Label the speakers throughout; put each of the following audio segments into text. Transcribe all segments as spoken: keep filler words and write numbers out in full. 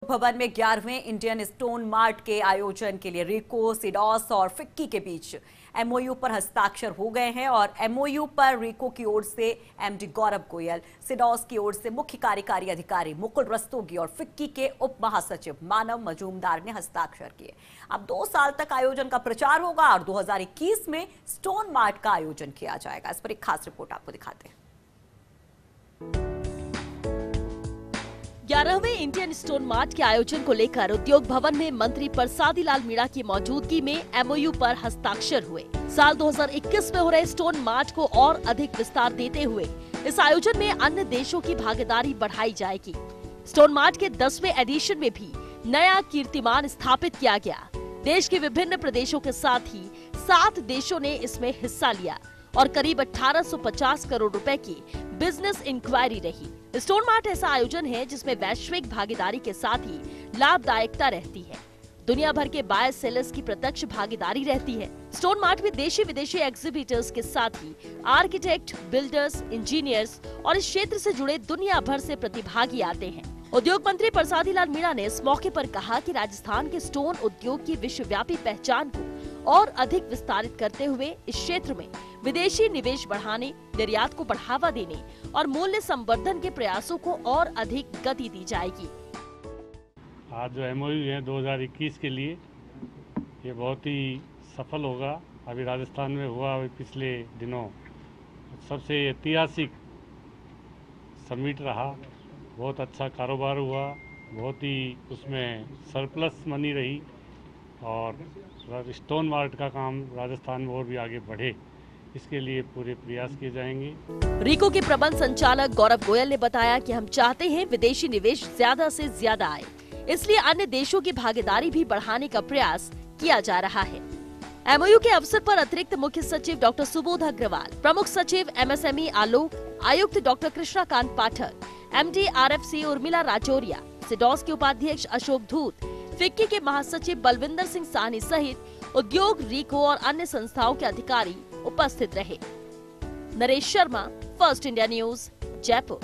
Speaker 1: भवन में ग्यारहवें इंडियन स्टोन मार्ट के आयोजन के लिए रिको, सिडॉस और फिक्की के बीच एमओयू पर हस्ताक्षर हो गए हैं और एमओयू पर रिको की ओर से एमडी गौरव गोयल, सिडॉस की ओर से मुख्य कार्यकारी अधिकारी मुकुल रस्तोगी और फिक्की के उप महासचिव मानव मजूमदार ने हस्ताक्षर किए। अब दो साल तक आयोजन का प्रचार होगा और दो हज़ार इक्कीस में स्टोन मार्ट का आयोजन किया जाएगा। इस पर एक खास रिपोर्ट आपको दिखाते हैं।
Speaker 2: ग्यारहवें इंडियन स्टोन मार्ट के आयोजन को लेकर उद्योग भवन में मंत्री प्रसादी लाल मीणा की मौजूदगी में एमओयू पर हस्ताक्षर हुए। साल दो हज़ार इक्कीस में हो रहे स्टोन मार्ट को और अधिक विस्तार देते हुए इस आयोजन में अन्य देशों की भागीदारी बढ़ाई जाएगी। स्टोन मार्ट के दसवें एडिशन में भी नया कीर्तिमान स्थापित किया गया। देश के विभिन्न प्रदेशों के साथ ही सात देशों ने इसमें हिस्सा लिया और करीब अठारह सौ पचास करोड़ रुपए की बिजनेस इंक्वायरी रही। स्टोन मार्ट ऐसा आयोजन है जिसमें वैश्विक भागीदारी के साथ ही लाभदायकता रहती है। दुनिया भर के बायर सेलर्स की प्रत्यक्ष भागीदारी रहती है। स्टोन मार्ट में देशी विदेशी एग्जीबिटर्स के साथ ही आर्किटेक्ट, बिल्डर्स, इंजीनियर्स और इस क्षेत्र से जुड़े दुनिया भर से प्रतिभागी आते हैं। उद्योग मंत्री प्रसादी लाल मीणा ने इस मौके पर कहा कि राजस्थान के स्टोन उद्योग की विश्वव्यापी पहचान को और अधिक विस्तारित करते हुए इस क्षेत्र में विदेशी निवेश बढ़ाने, निर्यात को बढ़ावा देने और मूल्य संवर्धन के प्रयासों को और अधिक गति दी जाएगी।
Speaker 3: आज जो एमओयू है दो हज़ार इक्कीस के लिए ये बहुत ही सफल होगा। अभी राजस्थान में हुआ अभी पिछले दिनों सबसे ऐतिहासिक समिट रहा। बहुत अच्छा कारोबार हुआ, बहुत ही उसमें सरप्लस मनी रही और स्टोन मार्ट का काम राजस्थान में और भी आगे बढ़े, इसके लिए पूरे प्रयास किए जाएंगे।
Speaker 2: रिको के प्रबंध संचालक गौरव गोयल ने बताया कि हम चाहते हैं विदेशी निवेश ज्यादा से ज्यादा आए, इसलिए अन्य देशों की भागीदारी भी बढ़ाने का प्रयास किया जा रहा है। एमओयू के अवसर पर अतिरिक्त मुख्य सचिव डॉक्टर सुबोध अग्रवाल, प्रमुख सचिव एमएसएमई आलोक, आयुक्त doctor Krishnakant Pathak, MD RFC Urmila Rajoria, सिडॉस के उपाध्यक्ष अशोक धूत, फिक्की के महासचिव बलविंदर सिंह साहनी सहित उद्योग, रिको और अन्य संस्थाओं के अधिकारी उपस्थित रहे। Naresh Sharma, first India news, Jaipur.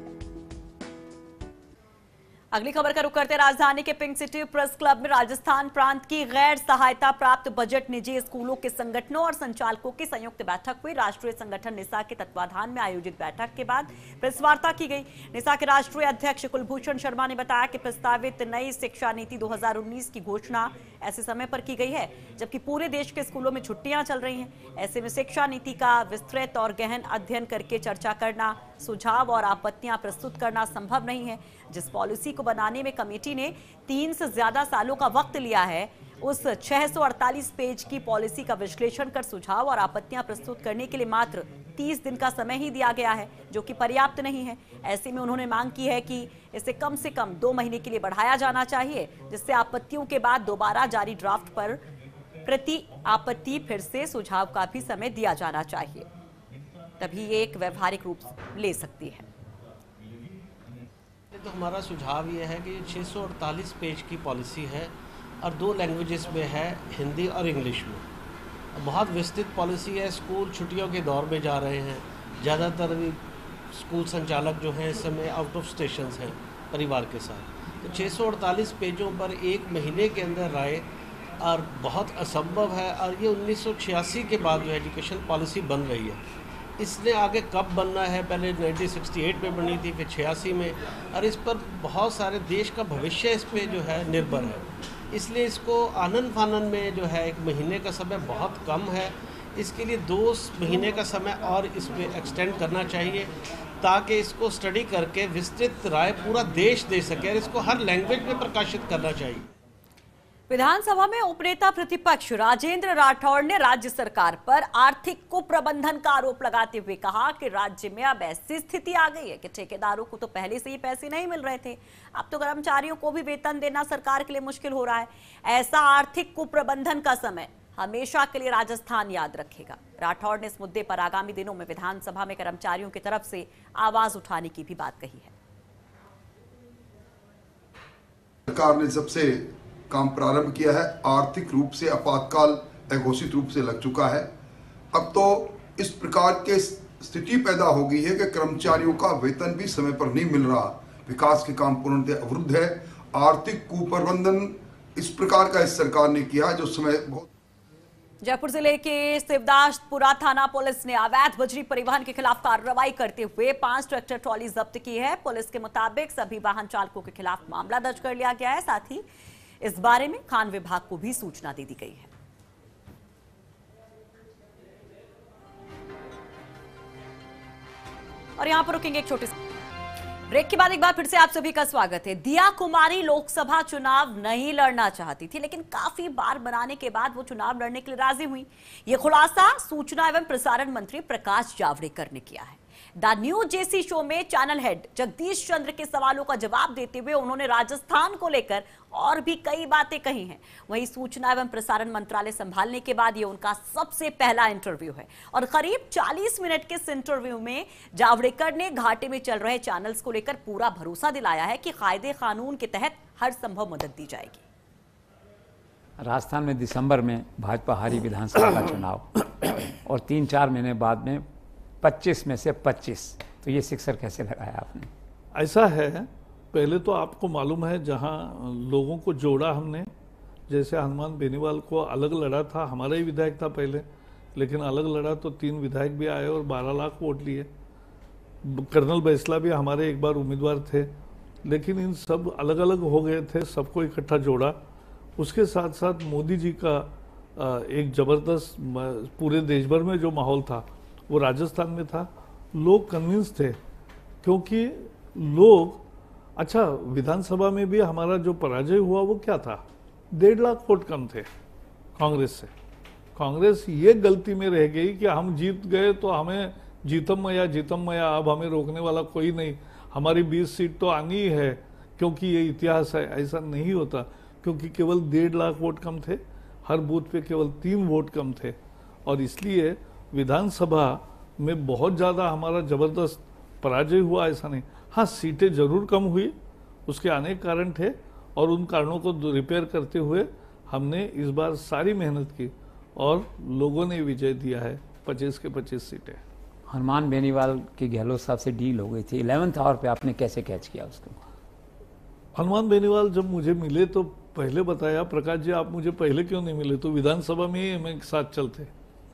Speaker 1: अगली खबर का रुख करते राजधानी के पिंक सिटी प्रेस क्लब में राजस्थान प्रांत की गैर सहायता प्राप्त बजट निजी स्कूलों के संगठनों और संचालकों की संयुक्त बैठक हुई। राष्ट्रीय संगठन निसा के तत्वाधान में आयोजित बैठक के बाद प्रेस वार्ता की गई। निसा के राष्ट्रीय अध्यक्ष कुलभूषण शर्मा ने बताया कि प्रस्तावित नई शिक्षा नीति दो हज़ार उन्नीस की घोषणा ऐसे समय पर की गई है जबकि पूरे देश के स्कूलों में छुट्टियां चल रही हैं। ऐसे में शिक्षा नीति का विस्तृत और गहन अध्ययन करके चर्चा करना, सुझाव और आपत्तियां प्रस्तुत करना संभव नहीं है। जिस पॉलिसी को बनाने में कमेटी ने तीन से ज्यादा सालों का वक्त लिया है, उस छह सौ अड़तालीस पेज की पॉलिसी का विश्लेषण कर सुझाव और आपत्तियां प्रस्तुत करने के लिए मात्र तीस दिन का समय ही दिया गया है, जो कि पर्याप्त नहीं है। ऐसे में उन्होंने मांग की है कि इसे कम से कम दो महीने के लिए बढ़ाया जाना चाहिए, जिससे आपत्तियों के बाद दोबारा जारी ड्राफ्ट पर प्रति आपत्ति फिर से सुझाव का भी समय दिया जाना चाहिए, तभी ये एक व्यवहारिक रूप ले सकती है।
Speaker 4: तो हमारा सुझाव ये है कि छह सौ अड़तालीस पेज की पॉलिसी है और दो लैंग्वेजेस में है, हिंदी और इंग्लिश में। बहुत विस्तृत पॉलिसी है। स्कूल छुट्टियों के दौर में जा रहे हैं। ज़्यादातर स्कूल संचालक जो हैं इस समय आउट ऑफ स्टेशंस हैं परिवार के साथ। तो छह सौ अड़तालीस पेजों पर एक महीने के अंदर राय और बहुत असंभव है। और ये उन्नीस सौ छियासी के बाद जो एजुकेशन पॉलिसी बन रही है, इसलिए आगे कब बनना है, पहले उन्नीस सौ अड़सठ में बनी थी, फिर छियासी में, और इस पर बहुत सारे देश का भविष्य इस पे जो है निर्भर है। इसलिए इसको आनन फानन में जो है एक महीने का समय बहुत कम है। इसके लिए दो महीने का समय और इस पर एक्सटेंड करना चाहिए ताकि इसको स्टडी करके विस्तृत राय पूरा देश दे सके और इसको हर लैंग्वेज में प्रकाशित करना चाहिए।
Speaker 1: विधानसभा में उपनेता प्रतिपक्ष राजेंद्र राठौड़ ने राज्य सरकार पर आर्थिक कुप्रबंधन का आरोप लगाते हुए कहा कि राज्य में अब ऐसी स्थिति आ गई है कि ठेकेदारों को तो पहले से ही पैसे नहीं मिल रहे थे, अब तो कर्मचारियों को भी वेतन देना सरकार के लिए मुश्किल हो रहा है। ऐसा आर्थिक कुप्रबंधन का समय हमेशा के लिए राजस्थान याद रखेगा। राठौड़ ने इस मुद्दे पर आगामी दिनों में विधानसभा में कर्मचारियों की तरफ से आवाज उठाने की भी बात कही है।
Speaker 5: सरकार ने सबसे काम प्रारंभ किया है, आर्थिक रूप से आपातकाल अघोषित रूप से लग चुका है। अब तो इस प्रकार के स्थिति पैदा हो गई है कि कर्मचारियों का वेतन भी समय पर नहीं मिल रहा, विकास के काम पूर्णतः अवरुद्ध है आर्थिक कुप्रबंधन इस प्रकार का इस सरकार ने किया जो समय बहुत।
Speaker 1: जयपुर जिले के शिवदासपुरा थाना पुलिस ने अवैध बजरी परिवहन के खिलाफ कार्रवाई करते हुए पांच ट्रैक्टर ट्रॉली जब्त की है। पुलिस के मुताबिक सभी वाहन चालकों के खिलाफ मामला दर्ज कर लिया गया है। साथ ही इस बारे में खान विभाग को भी सूचना दे दी गई है। और यहां पर रुकेंगे एक छोटे से ब्रेक के बाद एक बार फिर से आप सभी का स्वागत है। दिया कुमारी लोकसभा चुनाव नहीं लड़ना चाहती थी, लेकिन काफी बार बनाने के बाद वो चुनाव लड़ने के लिए राजी हुई। ये खुलासा सूचना एवं प्रसारण मंत्री प्रकाश जावड़ेकर ने किया है। द न्यू जेसी शो में चैनल हेड जगदीश चंद्र के सवालों का जवाब देते हुए उन्होंने राजस्थान को लेकर और भी कई बातें कही हैं। वहीं सूचना एवं प्रसारण मंत्रालय संभालने के बाद ये उनका सबसे पहला इंटरव्यू है और करीब चालीस मिनट के इस इंटरव्यू में जावड़ेकर ने घाटे में चल रहे चैनल्स को लेकर पूरा भरोसा दिलाया है कि कायदे कानून के तहत हर संभव मदद दी जाएगी।
Speaker 6: राजस्थान में दिसंबर में भाजपा हारी विधानसभा का चुनाव और तीन चार महीने बाद में पच्चीस में से पच्चीस, तो ये सिक्सर कैसे लगाया आपने?
Speaker 7: ऐसा है, पहले तो आपको मालूम है जहां लोगों को जोड़ा हमने, जैसे हनुमान बेनीवाल को अलग लड़ा था, हमारा ही विधायक था पहले, लेकिन अलग लड़ा तो तीन विधायक भी आए और बारह लाख वोट लिए। कर्नल बैसला भी हमारे एक बार उम्मीदवार थे, लेकिन इन सब अलग अलग हो गए थे, सबको इकट्ठा जोड़ा। उसके साथ साथ मोदी जी का एक जबरदस्त पूरे देश भर में जो माहौल था वो राजस्थान में था। लोग कन्विंस थे, क्योंकि लोग, अच्छा विधानसभा में भी हमारा जो पराजय हुआ वो क्या था, डेढ़ लाख वोट कम थे कांग्रेस से। कांग्रेस ये गलती में रह गई कि हम जीत गए तो हमें जीतम मया जीतम मया, अब हमें रोकने वाला कोई नहीं, हमारी बीस सीट तो आनी ही है क्योंकि ये इतिहास है। ऐसा नहीं होता, क्योंकि केवल डेढ़ लाख वोट कम थे, हर बूथ पे केवल तीन वोट कम थे, और इसलिए विधानसभा में बहुत ज़्यादा हमारा जबरदस्त पराजय हुआ ऐसा नहीं। हाँ, सीटें जरूर कम हुई, उसके अनेक कारण थे, और उन कारणों को रिपेयर करते हुए हमने इस बार सारी मेहनत की और लोगों ने विजय दिया है, पच्चीस के पच्चीस सीटें।
Speaker 6: हनुमान बेनीवाल की गहलोत साहब से डील हो गई थी, इलेवेंथ आवर पे आपने कैसे कैच किया उसको?
Speaker 7: हनुमान बेनीवाल जब मुझे मिले तो पहले बताया, प्रकाश जी आप मुझे पहले क्यों नहीं मिले, तो विधानसभा में ही हमें साथ चलते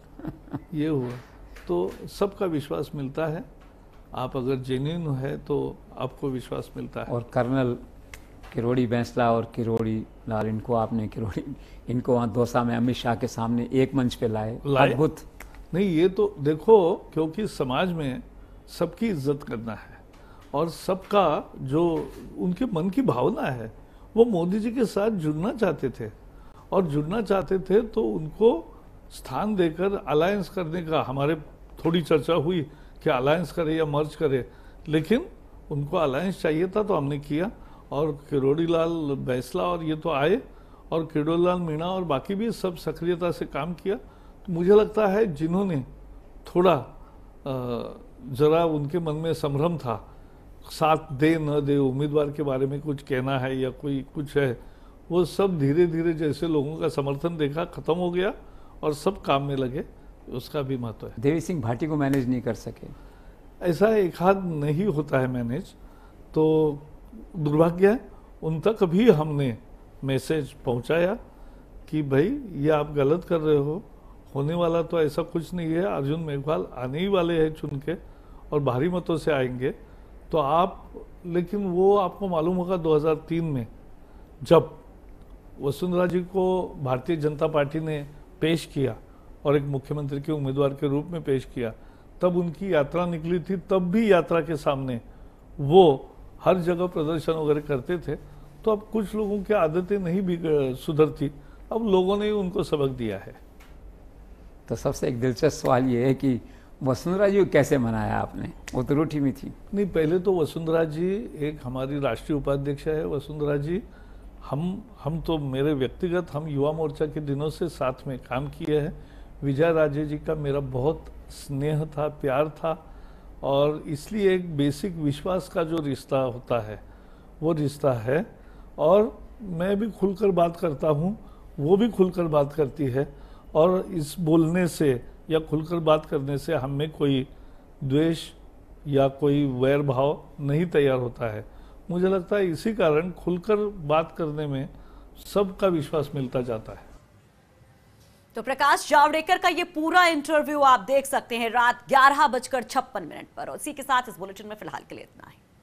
Speaker 7: ये हुआ। तो सबका विश्वास मिलता है, आप अगर जेन्युइन है तो आपको विश्वास मिलता है।
Speaker 6: और कर्नल किरोड़ी बैंसला और किरोड़ी लाल, इनको आपने किरोड़ी इनको वहाँ दौसा में अमित शाह के सामने एक मंच पे लाए, अद्भुत।
Speaker 7: नहीं, ये तो देखो, क्योंकि समाज में सबकी इज्जत करना है और सबका जो उनके मन की भावना है, वो मोदी जी के साथ जुड़ना चाहते थे, और जुड़ना चाहते थे तो उनको स्थान देकर अलायंस करने का, हमारे थोड़ी चर्चा हुई कि अलायंस करे या मर्ज करे, लेकिन उनको अलायंस चाहिए था तो हमने किया, और किरोड़ी लाल बैंसला और ये तो आए, और किरोड़ी लाल मीणा और बाकी भी सब सक्रियता से काम किया। तो मुझे लगता है जिन्होंने थोड़ा जरा उनके मन में संभ्रम था, साथ दे न दे, उम्मीदवार के बारे में कुछ कहना है या कोई कुछ है, वो सब धीरे धीरे जैसे लोगों का समर्थन देखा खत्म हो गया और सब काम में लगे, उसका भी महत्व है।
Speaker 6: देवी सिंह भाटी को मैनेज नहीं कर सके,
Speaker 7: ऐसा एक हाथ नहीं होता है मैनेज, तो दुर्भाग्य है। उन तक भी हमने मैसेज पहुंचाया कि भाई ये आप गलत कर रहे हो, होने वाला तो ऐसा कुछ नहीं है, अर्जुन मेघवाल आने ही वाले हैं चुन के और भारी मतों से आएंगे, तो आप, लेकिन वो आपको मालूम होगा दो हज़ार तीन में जब वसुंधरा जी को भारतीय जनता पार्टी ने पेश किया और एक मुख्यमंत्री के उम्मीदवार के रूप में पेश किया, तब उनकी यात्रा निकली थी, तब भी यात्रा के सामने वो हर जगह प्रदर्शन वगैरह करते थे। तो अब कुछ लोगों की आदतें नहीं भी सुधरती, अब लोगों ने उनको सबक दिया है।
Speaker 6: तो सबसे एक दिलचस्प सवाल ये है कि वसुंधरा जी को कैसे मनाया आपने? वो तो रोटी में थी।
Speaker 7: नहीं, पहले तो वसुंधरा जी एक हमारी राष्ट्रीय उपाध्यक्ष है। वसुंधरा जी, हम हम तो मेरे व्यक्तिगत, हम युवा मोर्चा के दिनों से साथ में काम किए हैं। विजय राजे जी का मेरा बहुत स्नेह था, प्यार था, और इसलिए एक बेसिक विश्वास का जो रिश्ता होता है वो रिश्ता है, और मैं भी खुलकर बात करता हूँ, वो भी खुलकर बात करती है, और इस बोलने से या खुलकर बात करने से हमें कोई द्वेष या कोई वैर भाव नहीं तैयार होता है। मुझे लगता है इसी कारण खुलकर बात करने में सबका विश्वास मिलता जाता है।
Speaker 1: तो प्रकाश जावड़ेकर का ये पूरा इंटरव्यू आप देख सकते हैं रात ग्यारह बजकर छप्पन मिनट पर। और इसी के साथ इस बुलेटिन में फिलहाल के लिए इतना ही।